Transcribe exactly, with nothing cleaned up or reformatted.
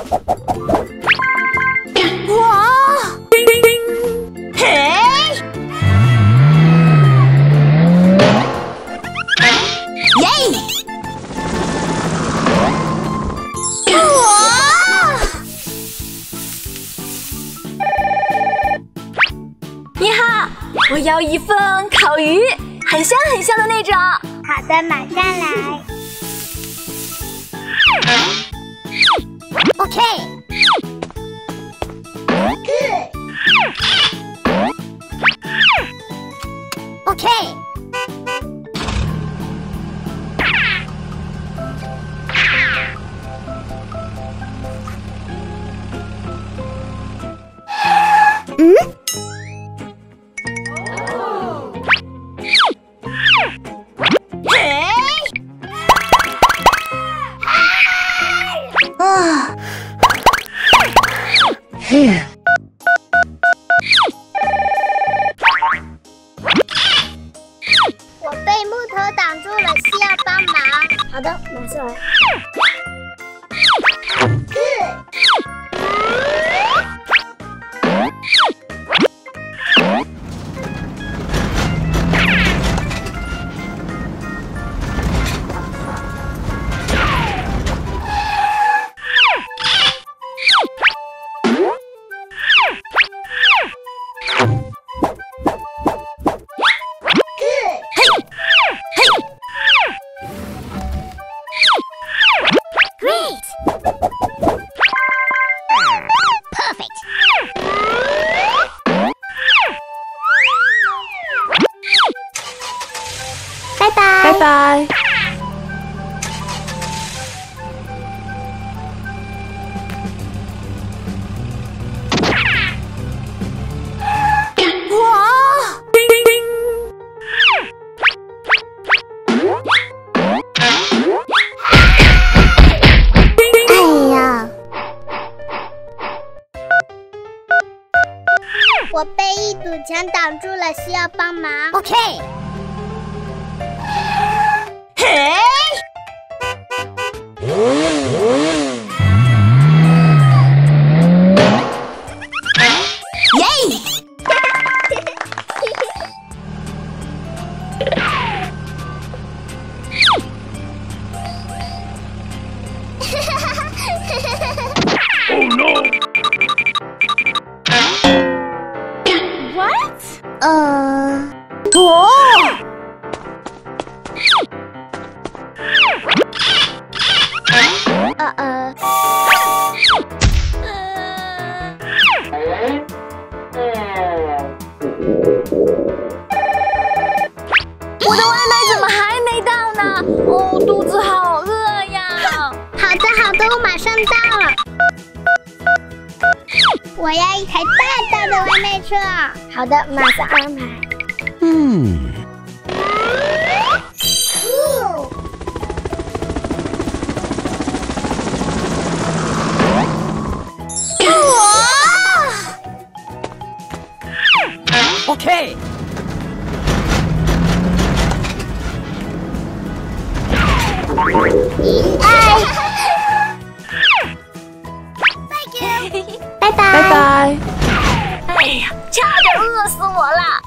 哇！叮叮叮！嘿！耶！哇！你好，我要一份烤鱼，很香很香的那种。 好的，马上来。OK。Good。OK。嗯？啊！嘿！我被木头挡住了，需要帮忙。好的，马上来。Good。拜拜。 拜拜。哇！叮叮叮！ 哎呀！我被一堵墙挡住了，需要帮忙。OK。嘿！耶！Oh no! What？ 呃， 哦！ 呃呃。 我的外卖怎么还没到呢？哦，肚子好饿呀！ 好的，好的，我马上到了。我要一台大大的外卖车。好的，马上安排。 嗯。OK。 哎，拜拜。 拜拜。哎呀，差点饿死我了。